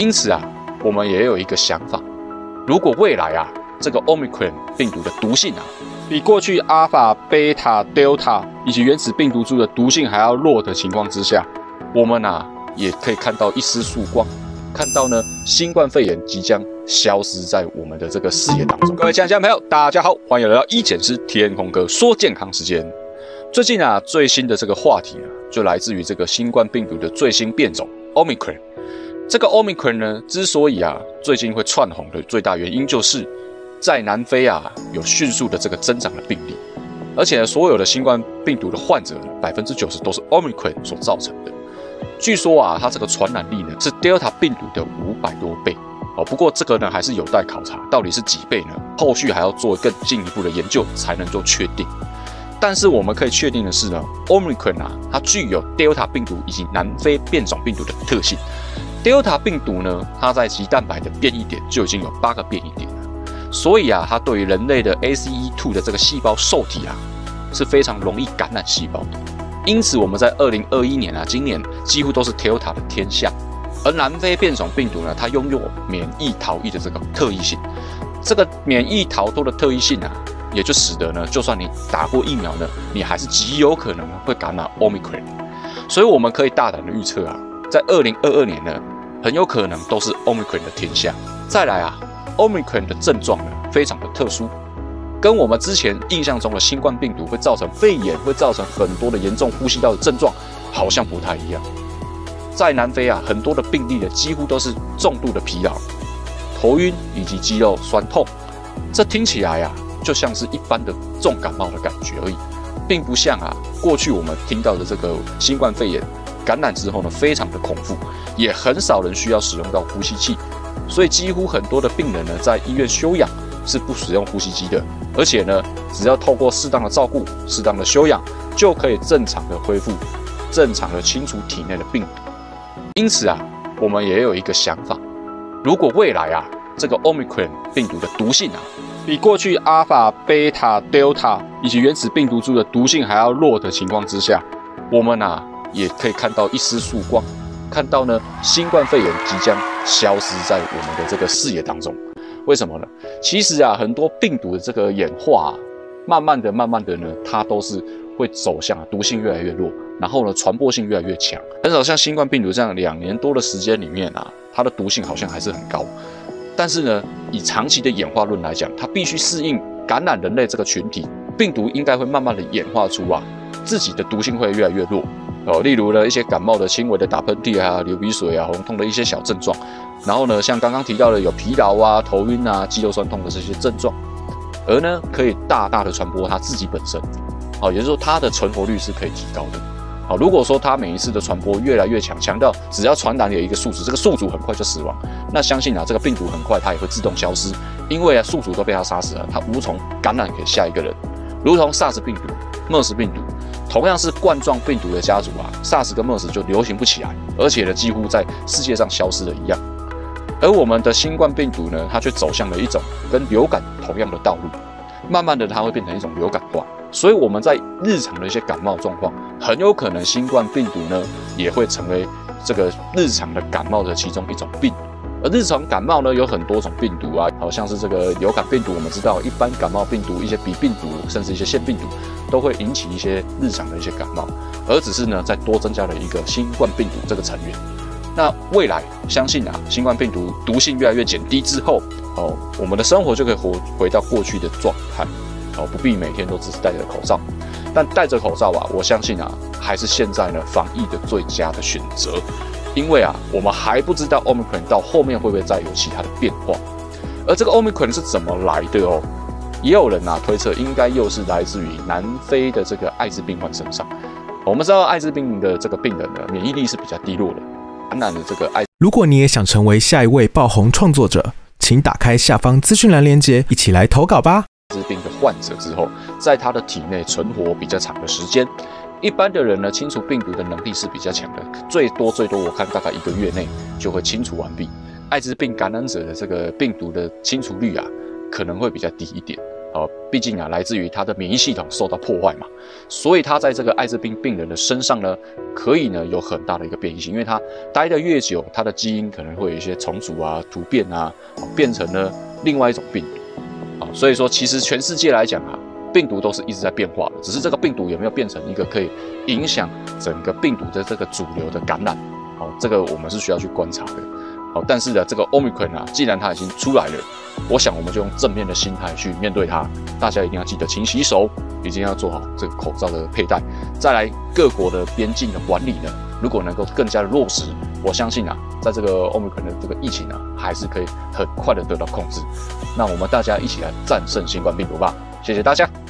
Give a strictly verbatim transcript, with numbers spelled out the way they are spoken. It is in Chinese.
因此啊，我们也有一个想法，如果未来啊，这个 Omicron 病毒的毒性啊，比过去 Alpha、Beta、Delta 以及原始病毒株的毒性还要弱的情况之下，我们啊也可以看到一丝曙光，看到呢新冠肺炎即将消失在我们的这个视野当中。各位亲爱的朋友，大家好，欢迎来到医检师天空哥说健康时间。最近啊，最新的这个话题呢，就来自于这个新冠病毒的最新变种 Omicron。这个 Omicron 呢，之所以啊最近会窜红的最大原因，就是在南非啊有迅速的这个增长的病例，而且呢，所有的新冠病毒的患者呢，百分之九十都是 Omicron 所造成的。据说啊，它这个传染力呢是 Delta 病毒的五百多倍哦。不过这个呢还是有待考察，到底是几倍呢？后续还要做更进一步的研究才能够确定。但是我们可以确定的是呢 ，Omicron 啊，它具有 Delta 病毒以及南非变种病毒的特性。Delta 病毒呢，它在棘蛋白的变异点就已经有八个变异点了，所以啊，它对于人类的 A C E 二 的这个细胞受体啊，是非常容易感染细胞的。因此，我们在二零二一年啊，今年几乎都是 Delta 的天下。而南非变种病毒呢，它拥有免疫逃逸的这个特异性。这个免疫逃脱的特异性啊，也就使得呢，就算你打过疫苗呢，你还是极有可能会感染 Omicron。所以我们可以大胆的预测啊，在二零二二年呢，很有可能都是 Omicron 的天下。再来啊 ，Omicron 的症状呢，非常的特殊，跟我们之前印象中的新冠病毒会造成肺炎，会造成很多的严重呼吸道的症状，好像不太一样。在南非啊，很多的病例呢，几乎都是重度的疲劳、头晕以及肌肉酸痛。这听起来啊，就像是一般的重感冒的感觉而已，并不像啊过去我们听到的这个新冠肺炎感染之后呢，非常的恐怖，也很少人需要使用到呼吸器，所以几乎很多的病人呢，在医院休养是不使用呼吸机的，而且呢，只要透过适当的照顾、适当的休养，就可以正常的恢复、正常的清除体内的病毒。因此啊，我们也有一个想法，如果未来啊，这个 Omicron 病毒的毒性啊，比过去 Alpha、Beta、Delta 以及原始病毒株的毒性还要弱的情况之下，我们啊也可以看到一丝曙光，看到呢新冠肺炎即将消失在我们的这个视野当中。为什么呢？其实啊，很多病毒的这个演化啊，慢慢的、慢慢的呢，它都是会走向啊毒性越来越弱，然后呢传播性越来越强。很少像新冠病毒这样两年多的时间里面啊，它的毒性好像还是很高。但是呢，以长期的演化论来讲，它必须适应感染人类这个群体，病毒应该会慢慢的演化出啊自己的毒性会越来越弱。哦，例如呢一些感冒的轻微的打喷嚏啊、流鼻水啊、喉咙痛的一些小症状，然后呢像刚刚提到的有疲劳啊、头晕啊、肌肉酸痛的这些症状，而呢可以大大的传播它自己本身，好，也就是说它的存活率是可以提高的。好，如果说它每一次的传播越来越强，强到只要传染有一个宿主，这个宿主很快就死亡，那相信啊这个病毒很快它也会自动消失，因为啊宿主都被它杀死了，它无从感染给下一个人，如同 SARS 病毒、MERS 病毒。同样是冠状病毒的家族啊 ，SARS 跟 MERS 就流行不起来，而且呢，几乎在世界上消失了一样。而我们的新冠病毒呢，它却走向了一种跟流感同样的道路，慢慢的它会变成一种流感化。所以我们在日常的一些感冒状况，很有可能新冠病毒呢也会成为这个日常的感冒的其中一种病。而日常感冒呢有很多种病毒啊，好像是这个流感病毒，我们知道一般感冒病毒、一些鼻病毒，甚至一些腺病毒，都会引起一些日常的一些感冒，而只是呢再多增加了一个新冠病毒这个成员。那未来相信啊，新冠病毒毒性越来越减低之后，哦，我们的生活就可以回回到过去的状态，哦，不必每天都只是戴着口罩。但戴着口罩啊，我相信啊，还是现在呢防疫的最佳的选择。因为啊，我们还不知道 Omicron 到后面会不会再有其他的变化，而这个 Omicron 是怎么来的哦？也有人啊推测，应该又是来自于南非的这个艾滋病患身上。我们知道艾滋病的这个病人呢，免疫力是比较低落的，感染了这个艾。 如果你也想成为下一位爆红创作者，请打开下方资讯栏连结，一起来投稿吧。 艾滋病的患者之后，在他的体内存活比较长的时间。一般的人呢，清除病毒的能力是比较强的，最多最多我看大概一个月内就会清除完毕。艾滋病感染者的这个病毒的清除率啊，可能会比较低一点。 呃，毕竟啊，来自于它的免疫系统受到破坏嘛，所以它在这个艾滋病病人的身上呢，可以呢有很大的一个变异性，因为它待得越久，它的基因可能会有一些重组啊、突变啊，变成了另外一种病毒。啊，所以说其实全世界来讲啊，病毒都是一直在变化的，只是这个病毒有没有变成一个可以影响整个病毒的这个主流的感染，哦，这个我们是需要去观察的。好，但是呢，这个 Omicron 啊，既然它已经出来了，我想我们就用正面的心态去面对它。大家一定要记得勤洗手，一定要做好这个口罩的佩戴。再来，各国的边境的管理呢，如果能够更加的落实，我相信啊，在这个 Omicron 的这个疫情啊，还是可以很快的得到控制。那我们大家一起来战胜新冠病毒吧！谢谢大家。